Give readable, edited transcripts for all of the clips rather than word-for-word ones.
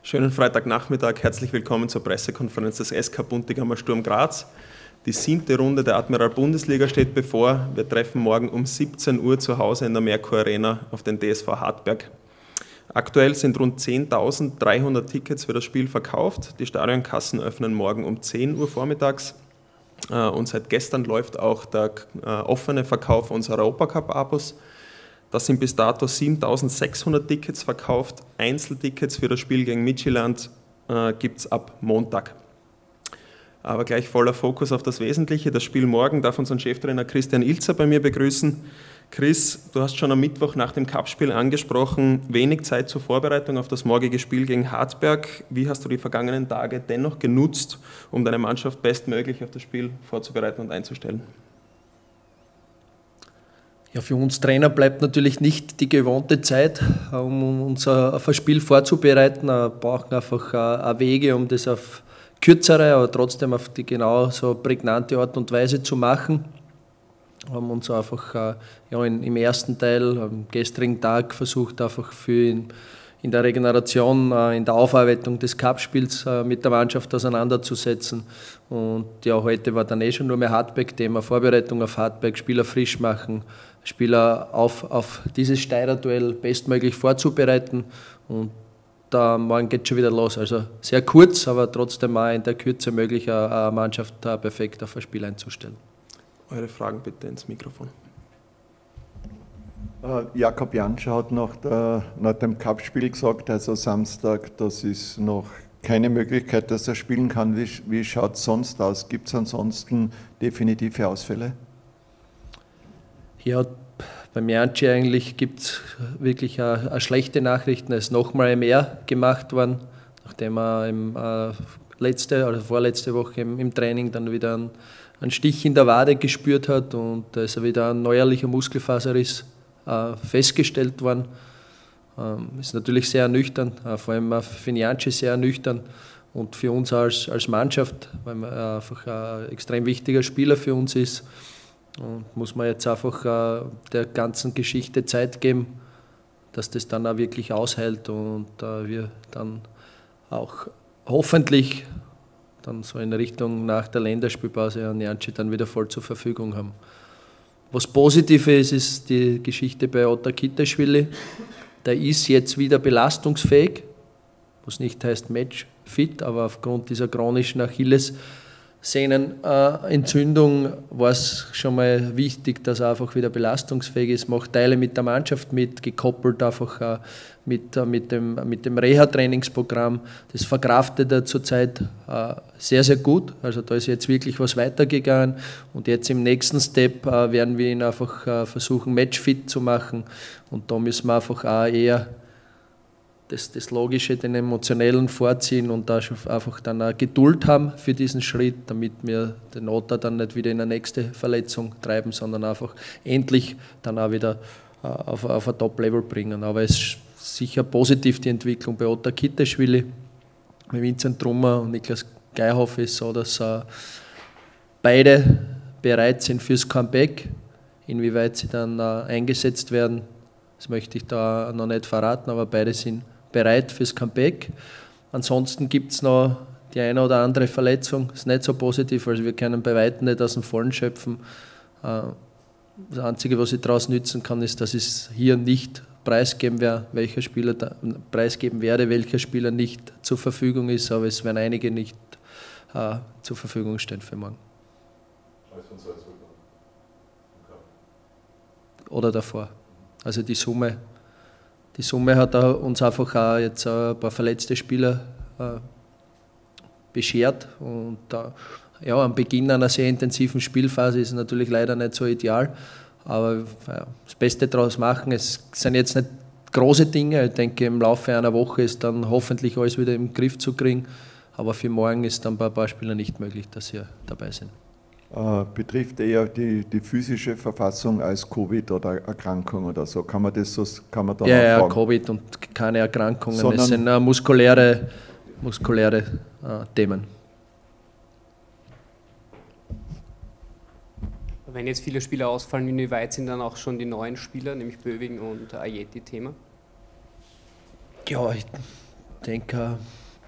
Schönen Freitagnachmittag, herzlich willkommen zur Pressekonferenz des SK Buntigammer Sturm Graz. Die 7. Runde der Admiral-Bundesliga steht bevor. Wir treffen morgen um 17 Uhr zu Hause in der Merkur Arena auf den DSV Hartberg. Aktuell sind rund 10.300 Tickets für das Spiel verkauft. Die Stadionkassen öffnen morgen um 10 Uhr vormittags. Und seit gestern läuft auch der offene Verkauf unserer Europacup-Abos. Das sind bis dato 7.600 Tickets verkauft. Einzeltickets für das Spiel gegen Midtjylland gibt es ab Montag. Aber gleich voller Fokus auf das Wesentliche. Das Spiel morgen darf unseren Cheftrainer Christian Ilzer bei mir begrüßen. Chris, du hast schon am Mittwoch nach dem Cup-Spiel angesprochen, wenig Zeit zur Vorbereitung auf das morgige Spiel gegen Hartberg. Wie hast du die vergangenen Tage dennoch genutzt, um deine Mannschaft bestmöglich auf das Spiel vorzubereiten und einzustellen? Ja, für uns Trainer bleibt natürlich nicht die gewohnte Zeit, um uns auf ein Spiel vorzubereiten. Wir brauchen einfach Wege, um das auf kürzere, aber trotzdem auf die genau so prägnante Art und Weise zu machen. Wir haben uns einfach im ersten Teil, am gestrigen Tag, versucht, einfach in der Regeneration, in der Aufarbeitung des Cup-Spiels mit der Mannschaft auseinanderzusetzen. Und ja, heute war dann schon nur mehr Hartberg-Thema, Vorbereitung auf Hartberg, Spieler frisch machen, Spieler auf dieses Steirer-Duell bestmöglich vorzubereiten. Und da morgen geht es schon wieder los. Also sehr kurz, aber trotzdem auch in der Kürze möglich, eine Mannschaft perfekt auf ein Spiel einzustellen. Eure Fragen bitte ins Mikrofon. Jakob Janscher hat nach dem Cup-Spiel gesagt, also Samstag, das ist noch keine Möglichkeit, dass er spielen kann. Wie schaut es sonst aus? Gibt es ansonsten definitive Ausfälle? Ja, beim Janschi eigentlich gibt es wirklich eine schlechte Nachrichten. Es ist nochmal MR gemacht worden, nachdem er letzte oder vorletzte Woche im Training dann wieder einen Stich in der Wade gespürt hat und da ist wieder ein neuerlicher Muskelfaserriss festgestellt worden. Ist natürlich sehr ernüchternd, vor allem für den Janschi sehr ernüchternd und für uns als Mannschaft, weil er einfach ein extrem wichtiger Spieler für uns ist. Und muss man jetzt einfach der ganzen Geschichte Zeit geben, dass das dann auch wirklich aushält und wir dann auch hoffentlich dann so in Richtung nach der Länderspielpause an Janschi dann wieder voll zur Verfügung haben. Was positiv ist die Geschichte bei Otar Kitaishvili. Der ist jetzt wieder belastungsfähig, was nicht heißt matchfit, aber aufgrund dieser chronischen Achillessehnenentzündung war es schon mal wichtig, dass er einfach wieder belastungsfähig ist, macht Teile mit der Mannschaft mit, gekoppelt einfach mit dem Reha-Trainingsprogramm. Das verkraftet er zurzeit sehr, sehr gut. Also da ist jetzt wirklich was weitergegangen und jetzt im nächsten Step werden wir ihn einfach versuchen, matchfit zu machen und da müssen wir einfach auch eher das Logische, den Emotionellen vorziehen und da einfach dann auch Geduld haben für diesen Schritt, damit wir den Otar dann nicht wieder in eine nächste Verletzung treiben, sondern einfach endlich dann auch wieder auf ein Top-Level bringen. Aber es ist sicher positiv die Entwicklung bei Otar Kitaishvili. Mit Vincent Trummer und Niklas Geihoff ist so, dass beide bereit sind fürs Comeback. Inwieweit sie dann eingesetzt werden, das möchte ich da noch nicht verraten, aber beide sind bereit fürs Comeback. Ansonsten gibt es noch die eine oder andere Verletzung, das ist nicht so positiv, also wir können bei weitem nicht aus dem Vollen schöpfen. Das Einzige, was ich daraus nützen kann, ist, dass ich hier nicht preisgeben werde, welcher Spieler nicht zur Verfügung ist, aber es werden einige nicht zur Verfügung stehen für morgen. Oder davor. Also die Summe hat uns einfach auch jetzt ein paar verletzte Spieler beschert und am Beginn einer sehr intensiven Spielphase ist es natürlich leider nicht so ideal, aber das Beste daraus machen. Es sind jetzt nicht große Dinge, ich denke im Laufe einer Woche ist dann hoffentlich alles wieder im Griff zu kriegen, aber für morgen ist dann bei ein paar Spielern nicht möglich, dass sie dabei sind. Betrifft eher die physische Verfassung als Covid oder Erkrankung oder so? Kann man das Ja, Covid und keine Erkrankungen, es sind muskuläre Themen. Wenn jetzt viele Spieler ausfallen, inwieweit sind dann auch schon die neuen Spieler, nämlich Böwing und Ajeti, Thema? Ja, denke,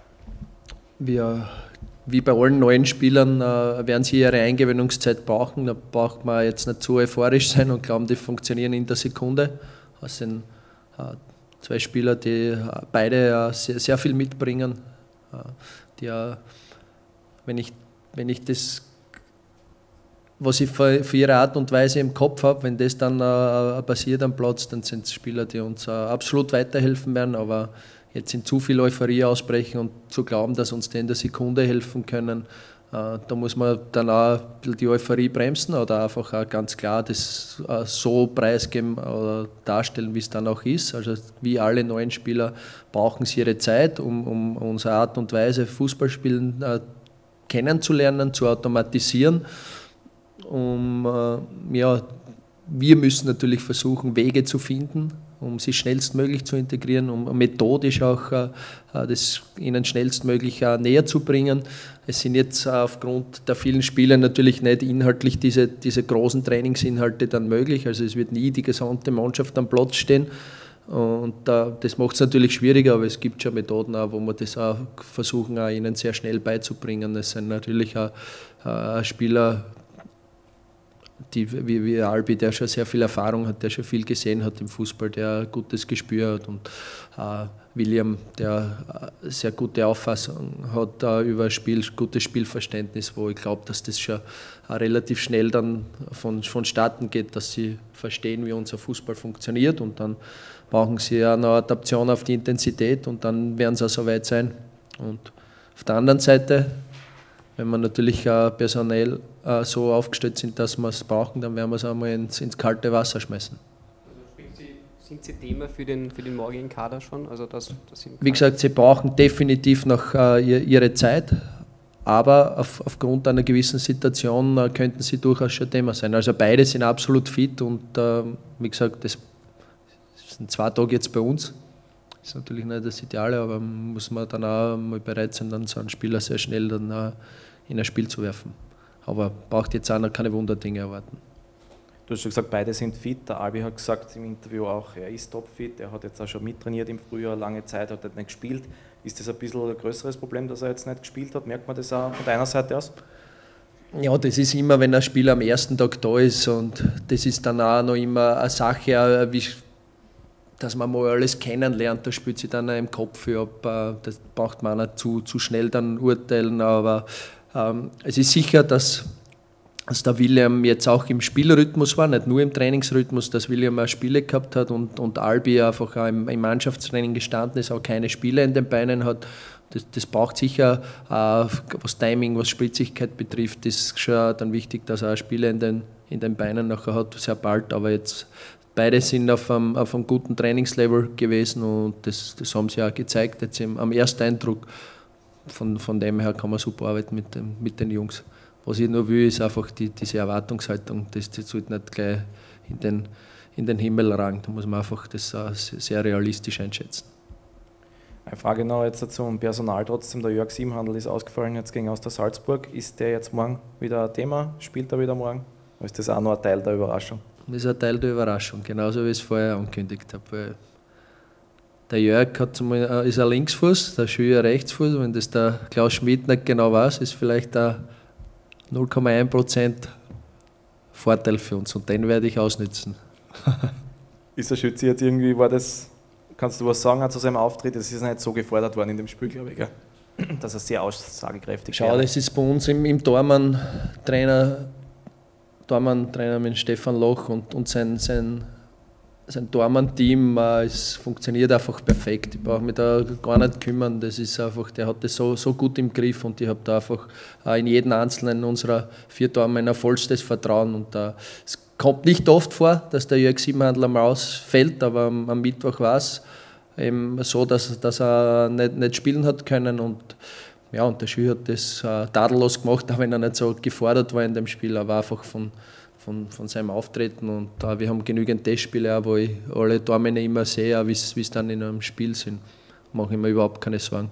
wie bei allen neuen Spielern werden sie ihre Eingewöhnungszeit brauchen. Da braucht man jetzt nicht zu euphorisch sein und glauben, die funktionieren in der Sekunde. Das sind 2 Spieler, die beide sehr, sehr viel mitbringen. Die, wenn ich das, was ich für ihre Art und Weise im Kopf habe, wenn das dann passiert am Platz, dann sind es Spieler, die uns absolut weiterhelfen werden. Aber jetzt in zu viel Euphorie ausbrechen und zu glauben, dass uns die in der Sekunde helfen können, da muss man dann auch ein bisschen die Euphorie bremsen oder einfach auch ganz klar das so preisgeben oder darstellen, wie es dann auch ist. Also wie alle neuen Spieler brauchen sie ihre Zeit, um unsere Art und Weise Fußballspielen kennenzulernen, zu automatisieren. Wir müssen natürlich versuchen, Wege zu finden, um sie schnellstmöglich zu integrieren, um methodisch auch das ihnen schnellstmöglich näher zu bringen. Es sind jetzt aufgrund der vielen Spiele natürlich nicht inhaltlich diese großen Trainingsinhalte dann möglich. Also es wird nie die gesamte Mannschaft am Platz stehen. Und das macht es natürlich schwieriger, aber es gibt schon Methoden, wo wir das auch versuchen, ihnen sehr schnell beizubringen. Es sind natürlich auch Spieler, wie Albi, der schon sehr viel Erfahrung hat, der schon viel gesehen hat im Fußball, der ein gutes Gespür hat, und William, der sehr gute Auffassung hat über Spiel, gutes Spielverständnis, wo ich glaube, dass das schon relativ schnell dann vonstatten geht, dass sie verstehen, wie unser Fußball funktioniert, und dann brauchen sie auch noch Adaption auf die Intensität und dann werden sie auch so weit sein. Und auf der anderen Seite, wenn wir natürlich personell so aufgestellt sind, dass wir es brauchen, dann werden wir es einmal ins kalte Wasser schmeißen. Sind Sie Thema für den morgigen Kader schon? Also wie gesagt, sie brauchen definitiv noch ihre Zeit, aber aufgrund einer gewissen Situation könnten sie durchaus schon Thema sein. Also beide sind absolut fit und wie gesagt, das sind 2 Tage jetzt bei uns. Das ist natürlich nicht das Ideale, aber muss man dann auch mal bereit sein, dann so einen Spieler sehr schnell dann in ein Spiel zu werfen. Aber braucht jetzt auch noch keine Wunderdinge erwarten. Du hast schon gesagt, beide sind fit. Der Albi hat gesagt im Interview auch, er ist topfit. Er hat jetzt auch schon mittrainiert im Frühjahr, lange Zeit hat er nicht gespielt. Ist das ein bisschen ein größeres Problem, dass er jetzt nicht gespielt hat? Merkt man das auch von deiner Seite aus? Ja, das ist immer, wenn ein Spieler am ersten Tag da ist, und das ist dann auch noch immer eine Sache, dass man mal alles kennenlernt, da spielt sich dann auch im Kopf ab. Das braucht man nicht zu schnell dann urteilen, aber es ist sicher, dass der William jetzt auch im Spielrhythmus war, nicht nur im Trainingsrhythmus, dass William auch Spiele gehabt hat und Albi einfach auch im Mannschaftstraining gestanden ist, auch keine Spiele in den Beinen hat. Das braucht sicher, was Timing, was Spritzigkeit betrifft, ist schon dann wichtig, dass er Spiele in den Beinen nachher hat, sehr bald, aber jetzt beide sind auf einem guten Trainingslevel gewesen und das haben sie auch gezeigt, jetzt am ersten Eindruck. Von dem her kann man super arbeiten mit den Jungs. Was ich nur will, ist einfach diese Erwartungshaltung, das sollte nicht gleich in den Himmel ragen. Da muss man einfach das sehr realistisch einschätzen. Eine Frage noch jetzt zum Personal trotzdem. Der Jörg Siebenhandel ist ausgefallen jetzt gegen Austria Salzburg. Ist der jetzt morgen wieder ein Thema? Spielt er wieder morgen? Oder ist das auch noch ein Teil der Überraschung? Das ist ein Teil der Überraschung, genauso wie ich es vorher angekündigt habe. Der Jörg ist ein Linksfuß, der Schüler ein Rechtsfuß. Wenn das der Klaus Schmidt nicht genau weiß, ist vielleicht ein 0,1% Vorteil für uns, und den werde ich ausnützen. Ist der Schütze jetzt irgendwie, kannst du was sagen zu seinem Auftritt? Es ist nicht so gefordert worden in dem Spiel, glaube ich, gell? Dass er sehr aussagekräftig war. Das ist bei uns im Tormann-Trainer mit Stefan Loch und sein Tormann-Team, es funktioniert einfach perfekt. Ich brauche mich da gar nicht kümmern. Das ist einfach, der hat das so gut im Griff, und ich habe da einfach in jeden einzelnen unserer 4 Tormänner vollstes Vertrauen. Und es kommt nicht oft vor, dass der Jörg Siebenhandel einmal ausfällt, aber am Mittwoch war es eben so, dass er nicht spielen hat können. Und der Schüler hat das tadellos gemacht, auch wenn er nicht so gefordert war in dem Spiel, aber einfach von seinem Auftreten, und wir haben genügend Testspiele, auch, wo ich alle Tormänner immer sehe, wie es dann in einem Spiel sind. Mache ich mir überhaupt keine Sorgen.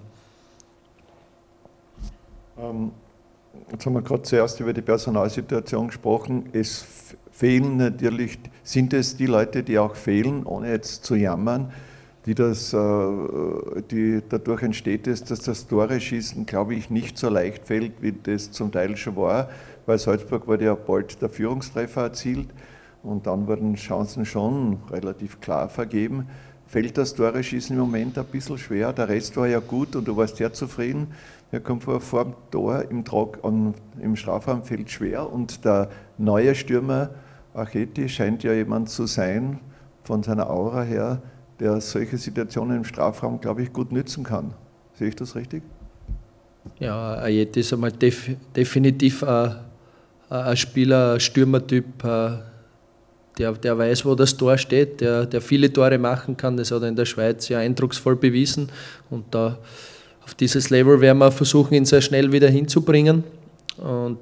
Jetzt haben wir gerade zuerst über die Personalsituation gesprochen. Es fehlen natürlich, sind es die Leute, die auch fehlen, ohne jetzt zu jammern, die dadurch entsteht, ist, dass das Tore-Schießen, glaube ich, nicht so leicht fällt, wie das zum Teil schon war. Bei Salzburg wurde ja bald der Führungstreffer erzielt und dann wurden Chancen schon relativ klar vergeben. Fällt das Tore-Schießen im Moment ein bisschen schwer? Der Rest war ja gut und du warst sehr zufrieden. Er kommt vor dem Tor im Strafraumfeld schwer und der neue Stürmer Acheti scheint ja jemand zu sein, von seiner Aura her, der solche Situationen im Strafraum, glaube ich, gut nützen kann. Sehe ich das richtig? Ja, Acheti ist einmal definitiv ein Spieler, ein Stürmertyp, der weiß, wo das Tor steht, der viele Tore machen kann. Das hat er in der Schweiz ja eindrucksvoll bewiesen. Und auf dieses Level werden wir versuchen, ihn sehr schnell wieder hinzubringen. Und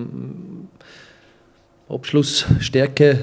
Abschlussstärke,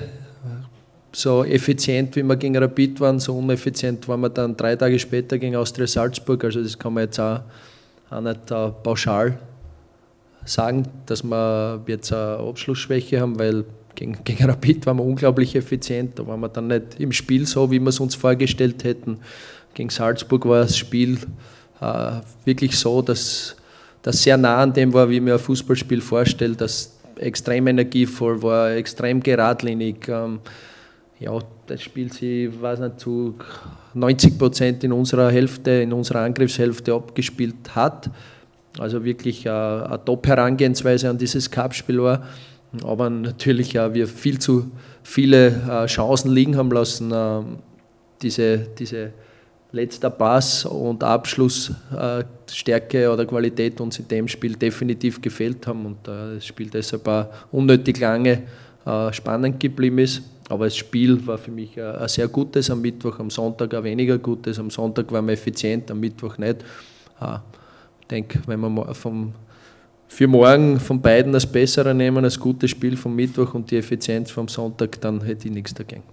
so effizient wie wir gegen Rapid waren, so uneffizient waren wir dann 3 Tage später gegen Austria Salzburg. Also das kann man jetzt auch nicht pauschal sagen, dass wir jetzt eine Abschlussschwäche haben, weil gegen Rapid waren wir unglaublich effizient. Da waren wir dann nicht im Spiel so, wie wir es uns vorgestellt hätten. Gegen Salzburg war das Spiel wirklich so, dass das sehr nah an dem war, wie mir ein Fußballspiel vorstellt, das extrem energievoll war, extrem geradlinig. Ja, das Spiel sich, weiß nicht, zu 90% in unserer Angriffshälfte abgespielt hat. Also wirklich eine Top-Herangehensweise an dieses Cup-Spiel war. Aber natürlich wir viel zu viele Chancen liegen haben lassen. Diese letzter Pass und Abschlussstärke oder Qualität uns in dem Spiel definitiv gefehlt haben und das Spiel deshalb auch unnötig lange spannend geblieben ist. Aber das Spiel war für mich ein sehr gutes am Mittwoch, am Sonntag ein weniger gutes. Am Sonntag waren wir effizient, am Mittwoch nicht. Ich denke, wenn wir für morgen von beiden das Bessere nehmen, das gute Spiel vom Mittwoch und die Effizienz vom Sonntag, dann hätte ich nichts dagegen.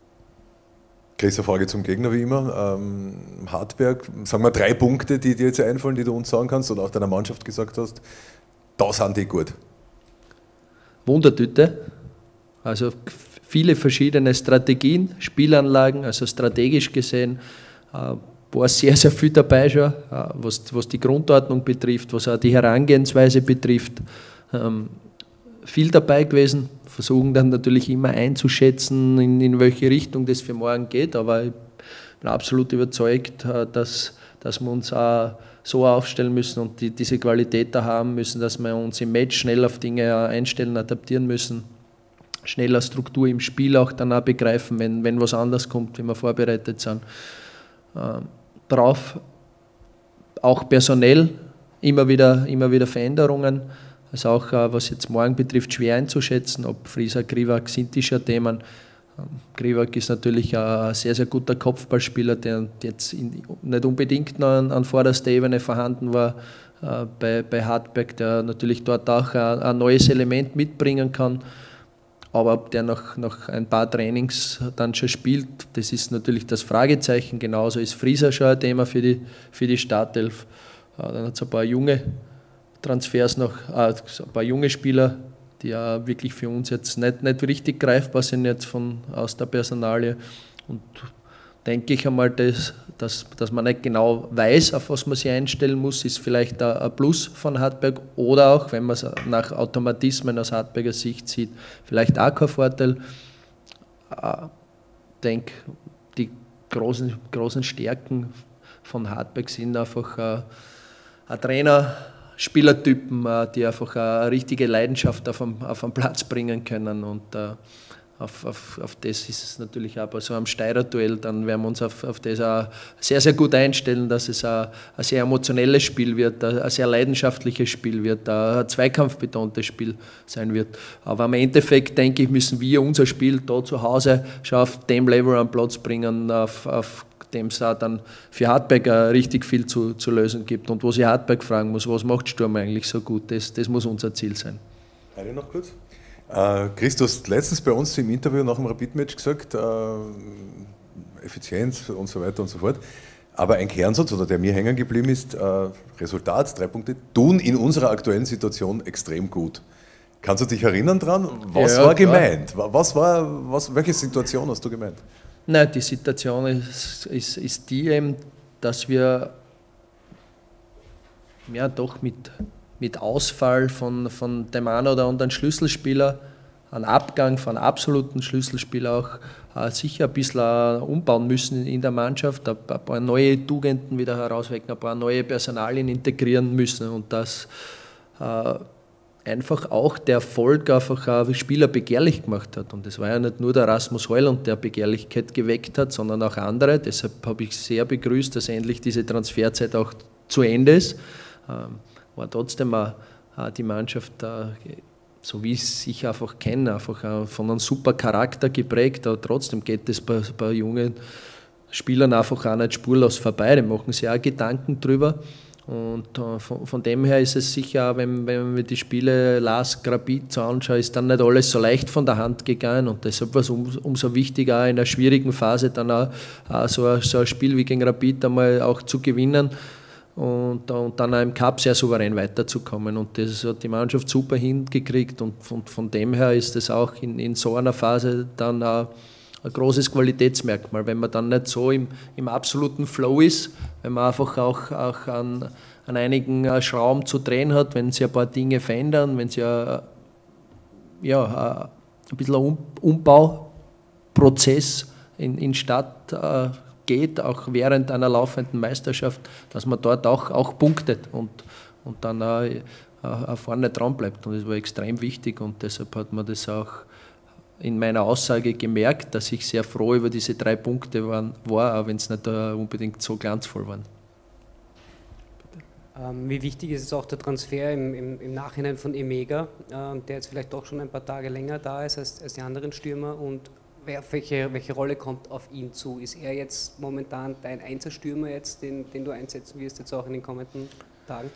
Chris, eine Frage zum Gegner wie immer. Hartberg, sagen wir 3 Punkte, die dir jetzt einfallen, die du uns sagen kannst oder auch deiner Mannschaft gesagt hast, da sind die gut. Wundertüte, also viele verschiedene Strategien, Spielanlagen, also strategisch gesehen war sehr, sehr viel dabei schon, was die Grundordnung betrifft, was auch die Herangehensweise betrifft. Viel dabei gewesen, versuchen dann natürlich immer einzuschätzen, in welche Richtung das für morgen geht, aber ich bin absolut überzeugt, dass wir uns auch so aufstellen müssen und diese Qualität da haben müssen, dass wir uns im Match schnell auf Dinge einstellen, adaptieren müssen, schneller Struktur im Spiel auch dann auch begreifen, wenn was anders kommt, wie wir vorbereitet sind. Drauf auch personell immer wieder Veränderungen. Also auch was jetzt morgen betrifft, schwer einzuschätzen, ob Frieser, Krivak, Sintischer Themen. Krivak ist natürlich ein sehr, sehr guter Kopfballspieler, der jetzt nicht unbedingt noch an vorderster Ebene vorhanden war bei Hartberg, der natürlich dort auch ein neues Element mitbringen kann. Aber ob der nach ein paar Trainings dann schon spielt, das ist natürlich das Fragezeichen. Genauso ist Frieser schon ein Thema für die Startelf. Dann hat es ein paar junge Transfers noch, ein paar junge Spieler, die ja wirklich für uns jetzt nicht richtig greifbar sind jetzt aus der Personalie. Und denke ich einmal, dass man nicht genau weiß, auf was man sich einstellen muss, ist vielleicht ein Plus von Hartberg oder auch, wenn man es nach Automatismen aus Hartberger Sicht sieht, vielleicht auch kein Vorteil. Ich denke, die großen Stärken von Hartberg sind einfach ein Trainer, Spielertypen, die einfach eine richtige Leidenschaft auf den Platz bringen können und auf das ist es natürlich auch bei so einem Steirer-Duell, dann werden wir uns auf das auch sehr, sehr gut einstellen, dass es ein sehr emotionelles Spiel wird, ein sehr leidenschaftliches Spiel wird, ein zweikampfbetontes Spiel sein wird. Aber im Endeffekt, denke ich, müssen wir unser Spiel da zu Hause schon auf dem Level an Platz bringen, auf dem es auch dann für Hartberg richtig viel zu lösen gibt und wo sich Hartberg fragen muss, was macht Sturm eigentlich so gut, das muss unser Ziel sein. Eine noch kurz. Chris, du hast letztens bei uns im Interview nach dem Rapid-Match gesagt, Effizienz und so weiter und so fort, aber ein Kernsatz, oder der mir hängen geblieben ist, Resultat, 3 Punkte, tun in unserer aktuellen Situation extrem gut. Kannst du dich erinnern dran? Was war gemeint? Welche Situation hast du gemeint? Nein, die Situation ist die eben, dass wir ja doch mit Ausfall von dem einen oder anderen Schlüsselspieler, einen Abgang von absoluten Schlüsselspieler auch sicher ein bisschen umbauen müssen in der Mannschaft, ein paar neue Tugenden wieder herauswecken, ein paar neue Personalien integrieren müssen und das einfach auch der Erfolg einfach Spieler begehrlich gemacht hat. Und es war ja nicht nur der Rasmus Heuland, der Begehrlichkeit geweckt hat, sondern auch andere. Deshalb habe ich sehr begrüßt, dass endlich diese Transferzeit auch zu Ende ist. War trotzdem die Mannschaft, so wie ich sie einfach kenne, einfach von einem super Charakter geprägt, aber trotzdem geht es bei jungen Spielern einfach auch nicht spurlos vorbei, die machen sich auch Gedanken drüber und von dem her ist es sicher, wenn wir die Spiele LASK, Rapid so anschauen, ist dann nicht alles so leicht von der Hand gegangen und deshalb war es umso wichtiger, auch in einer schwierigen Phase dann auch so ein Spiel wie gegen Rapid einmal auch zu gewinnen. Und dann auch im Cup sehr souverän weiterzukommen. Und das hat die Mannschaft super hingekriegt und von dem her ist es auch in so einer Phase dann ein großes Qualitätsmerkmal, wenn man dann nicht so im absoluten Flow ist, wenn man einfach auch an einigen Schrauben zu drehen hat, wenn sich ein paar Dinge verändern, wenn sich ein bisschen ein Umbauprozess in Stadt geht, auch während einer laufenden Meisterschaft, dass man dort auch punktet und dann auch vorne dran bleibt. Und das war extrem wichtig und deshalb hat man das auch in meiner Aussage gemerkt, dass ich sehr froh über diese 3 Punkte war, auch wenn es nicht unbedingt so glanzvoll waren. Wie wichtig ist es auch der Transfer im Nachhinein von Emega, der jetzt vielleicht doch schon ein paar Tage länger da ist als die anderen Stürmer und welche Rolle kommt auf ihn zu? Ist er jetzt momentan dein Einzelstürmer jetzt, den du einsetzen wirst jetzt auch in den kommenden Tagen?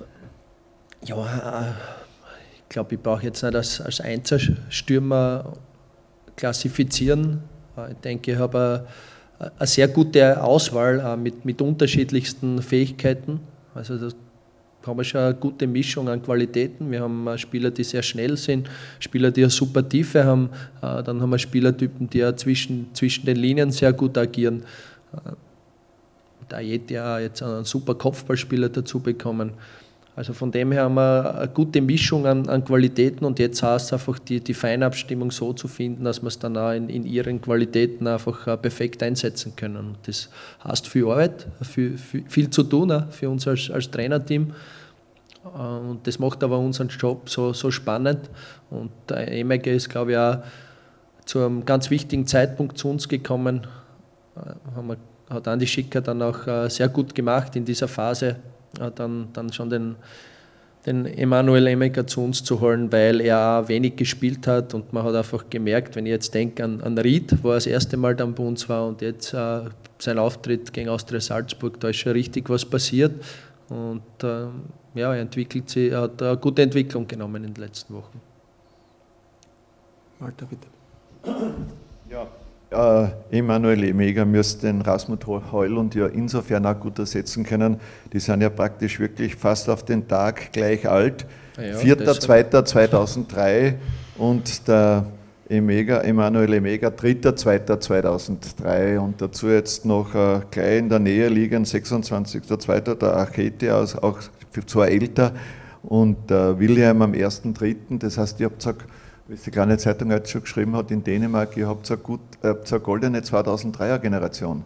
Ja, ich glaube, ich brauche jetzt nicht als Einzelstürmer klassifizieren. Ich denke, ich habe eine sehr gute Auswahl mit unterschiedlichsten Fähigkeiten. Also das haben wir schon eine gute Mischung an Qualitäten. Wir haben Spieler, die sehr schnell sind, Spieler, die eine super Tiefe haben. Dann haben wir Spielertypen, die ja zwischen den Linien sehr gut agieren. Da hätte ja jetzt einen super Kopfballspieler dazu bekommen. Also von dem her haben wir eine gute Mischung an Qualitäten und jetzt heißt es einfach, die Feinabstimmung so zu finden, dass wir es dann auch in ihren Qualitäten einfach perfekt einsetzen können. Und das heißt viel Arbeit, viel zu tun für uns als Trainerteam. Und das macht aber unseren Job so spannend. Und der Emega ist, glaube ich, auch zu einem ganz wichtigen Zeitpunkt zu uns gekommen. Hat Andi Schicker dann auch sehr gut gemacht in dieser Phase, dann schon den Emanuel Emega zu uns zu holen, weil er auch wenig gespielt hat und man hat einfach gemerkt, wenn ich jetzt denke an Ried, wo er das erste Mal dann bei uns war und jetzt sein Auftritt gegen Austria Salzburg, da ist schon richtig was passiert und er hat eine gute Entwicklung genommen in den letzten Wochen. Walter, bitte. Ja. Emanuel Emega müsste den Rasmus Heuland ja insofern auch gut ersetzen können. Die sind ja praktisch wirklich fast auf den Tag gleich alt. Ja, 4.2.2003 und der Emanuel Emega 3.2.2003 und dazu jetzt noch gleich in der Nähe liegen 26.2. der Achete, auch 2 älter und Wilhelm am 1.3. Das heißt, ihr habt gesagt, wie es die kleine Zeitung jetzt schon geschrieben hat, in Dänemark, ihr habt eine goldene 2003er-Generation.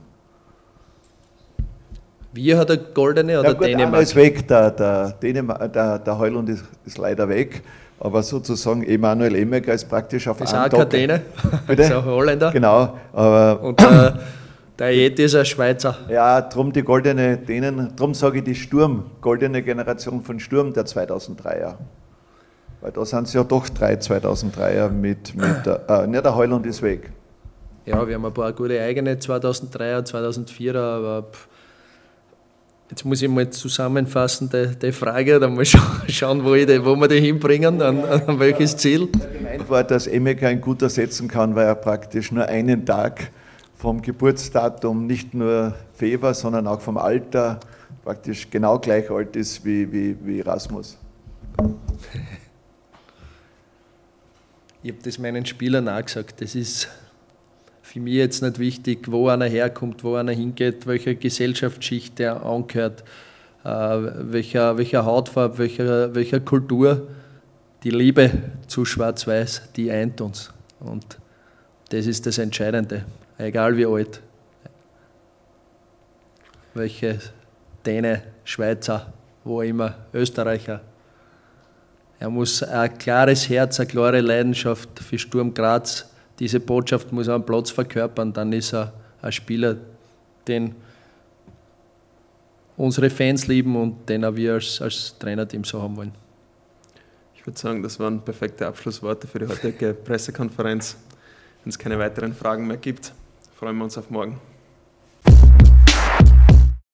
Wir hat eine goldene oder ja, gut, Dänemark? Einer ist weg, der Heuland ist leider weg, aber sozusagen Emanuel Emega ist praktisch auf einem Tag. Das ist auch kein Däne, das ist auch ein Holländer. Genau. Und der Jeti ist ein Schweizer. Ja, darum die goldene Dänen, darum sage ich die goldene Generation von Sturm der 2003er. Weil da sind es ja doch 3 2003er der Heuland ist weg. Ja, wir haben ein paar gute eigene 2003er, 2004er, aber jetzt muss ich mal zusammenfassen, die Frage, dann mal schauen, wo wir die hinbringen, an welches Ziel. Gemeint war, dass Emega ein gut ersetzen kann, weil er praktisch nur einen Tag vom Geburtsdatum, nicht nur Feber, sondern auch vom Alter praktisch genau gleich alt ist wie Rasmus. Ich habe das meinen Spielern auch gesagt, das ist für mich jetzt nicht wichtig, wo einer herkommt, wo einer hingeht, welcher Gesellschaftsschicht der angehört, welcher Hautfarbe, welcher Kultur. Die Liebe zu Schwarz-Weiß, die eint uns. Und das ist das Entscheidende, egal wie alt. Welche Däne, Schweizer, wo immer, Österreicher. Er muss ein klares Herz, eine klare Leidenschaft für Sturm Graz. Diese Botschaft muss er am Platz verkörpern, dann ist er ein Spieler, den unsere Fans lieben und den auch wir als Trainerteam so haben wollen. Ich würde sagen, das waren perfekte Abschlussworte für die heutige Pressekonferenz. Wenn es keine weiteren Fragen mehr gibt, freuen wir uns auf morgen.